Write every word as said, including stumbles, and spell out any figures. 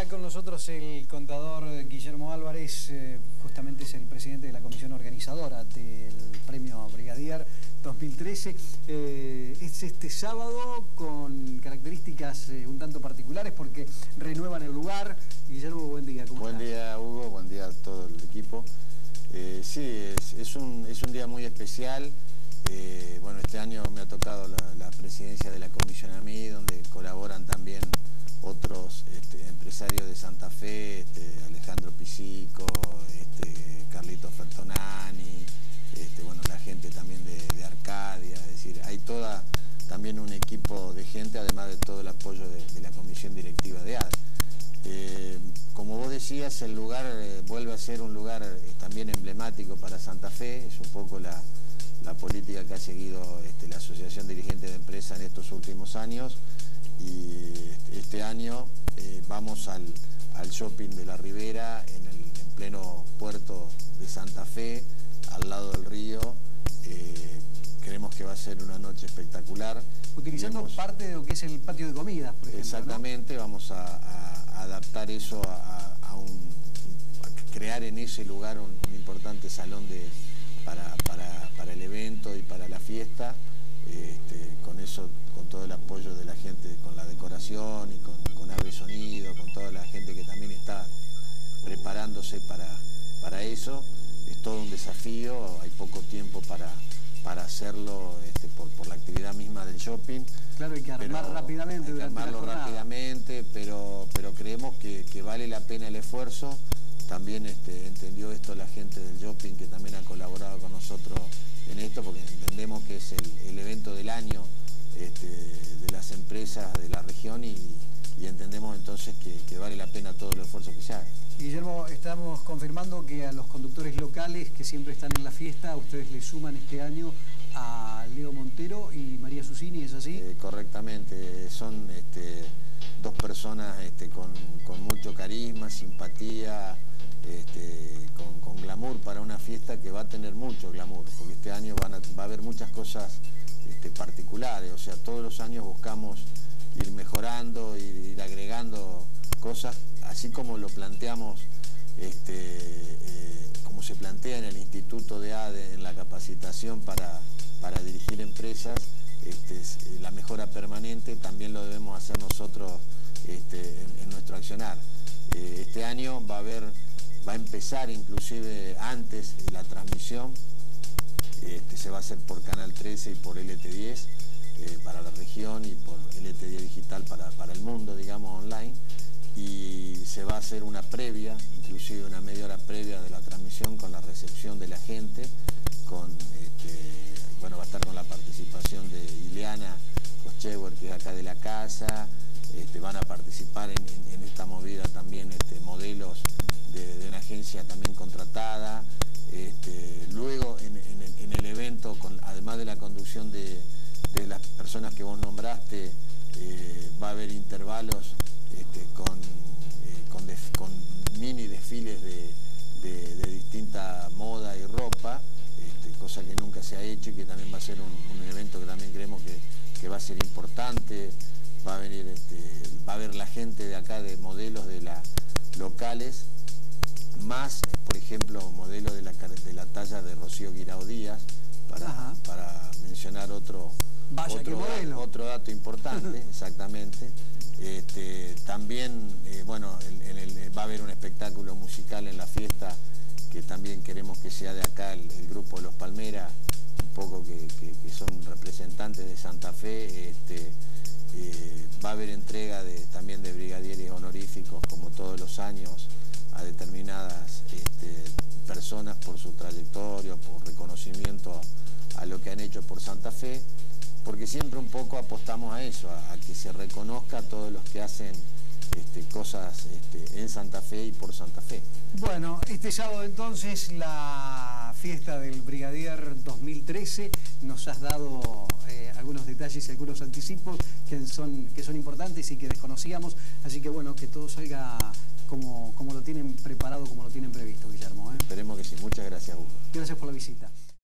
con nosotros el contador Guillermo Álvarez, eh, justamente es el presidente de la comisión organizadora del Premio Brigadier dos mil trece. Eh, es este sábado con características eh, un tanto particulares porque renuevan el lugar. Guillermo, buen día. ¿Cómo Buen estás? día, Hugo, buen día a todo el equipo. Eh, sí, es, es, un, es un día muy especial. Eh, bueno, este año me ha tocado la, la presidencia de la comisión a mí, donde colaboran también otros este, empresarios de Santa Fe, este, Alejandro Pisico, este, Carlito Fertonani, este, bueno, la gente también de, de Arcadia, es decir, hay toda también un equipo de gente, además de todo el apoyo de, de la comisión directiva de A D E. Eh, como vos decías, el lugar eh, vuelve a ser un lugar eh, también emblemático para Santa Fe, es un poco la, la política que ha seguido este, la Asociación Dirigente de Empresa en estos últimos años. Y este año eh, vamos al, al shopping de la Ribera, en, el, en pleno puerto de Santa Fe, al lado del río. Eh, creemos que va a ser una noche espectacular. Utilizando Hemos, parte de lo que es el patio de comidas, por ejemplo. Exactamente, ¿no? Vamos a, a, a adaptar eso a, a, un, a crear en ese lugar un, un importante salón de, para, para, para el evento y para la fiesta. Este, con eso, con todo el apoyo de la gente, con la decoración y con, con Ave Sonido, con toda la gente que también está preparándose para, para eso. Es todo un desafío, hay poco tiempo para, para hacerlo este, por, por la actividad misma del shopping. Claro, hay que armar pero rápidamente. Hay que armarlo rápidamente, pero, pero creemos que, que vale la pena el esfuerzo. También este, entendió esto la gente del shopping, que también ha colaborado con nosotros en esto, porque entendemos que es el, el evento del año este, de las empresas de la región y, y entendemos entonces que, que vale la pena todo el esfuerzo que se haga. Guillermo, estamos confirmando que a los conductores locales que siempre están en la fiesta, ustedes le suman este año a Leo Montero y María Susini, ¿es así? Eh, correctamente, son este, dos personas este, con, con mucho carisma, simpatía, Este, con, con glamour para una fiesta que va a tener mucho glamour, porque este año van a, va a haber muchas cosas este, particulares, o sea, todos los años buscamos ir mejorando, ir, ir agregando cosas, así como lo planteamos, este, eh, como se plantea en el Instituto de A D E, en la capacitación para, para dirigir empresas, este, la mejora permanente también lo debemos hacer nosotros este, en, en nuestro accionar. Eh, este año va a haber Va a empezar inclusive antes la transmisión, este, se va a hacer por Canal trece y por L T diez eh, para la región y por L T diez digital para, para el mundo, digamos, online. Y se va a hacer una previa, inclusive una media hora previa de la transmisión con la recepción de la gente, con, este, bueno, va a estar con la participación de Ileana Koschewer, que es acá de la casa. Este, van a participar en, en, en esta movida también este, modelos de, de una agencia también contratada. Este, luego en, en, en el evento, con, además de la conducción de, de las personas que vos nombraste, eh, va a haber intervalos este, con, eh, con, def, con mini desfiles de, de, de distinta moda y ropa, este, cosa que nunca se ha hecho y que también va a ser un, un evento que también creemos que, que va a ser importante. Va a venir, este, va a haber la gente de acá, de modelos de las locales, más, por ejemplo, modelos de la, de la talla de Rocío Guirao Díaz, para, para mencionar otro, Vaya, otro, modelo. otro dato importante, exactamente. Este, también, eh, bueno, el, el, el, va a haber un espectáculo musical en la fiesta, que también queremos que sea de acá, el, el grupo Los Palmeras, un poco que, que, que son representantes de Santa Fe. Este, Eh, va a haber entrega de, también de brigadieres honoríficos, como todos los años, a determinadas este, personas por su trayectoria, por reconocimiento a, a lo que han hecho por Santa Fe, porque siempre un poco apostamos a eso, a, a que se reconozca a todos los que hacen este, cosas este, en Santa Fe y por Santa Fe. Bueno, este sábado entonces la fiesta del Brigadier dos mil trece, nos has dado eh, algunos detalles y algunos anticipos que son, que son importantes y que desconocíamos, así que bueno, que todo salga como, como lo tienen preparado, como lo tienen previsto, Guillermo, ¿eh? Esperemos que sí. Muchas gracias, Hugo. Gracias por la visita.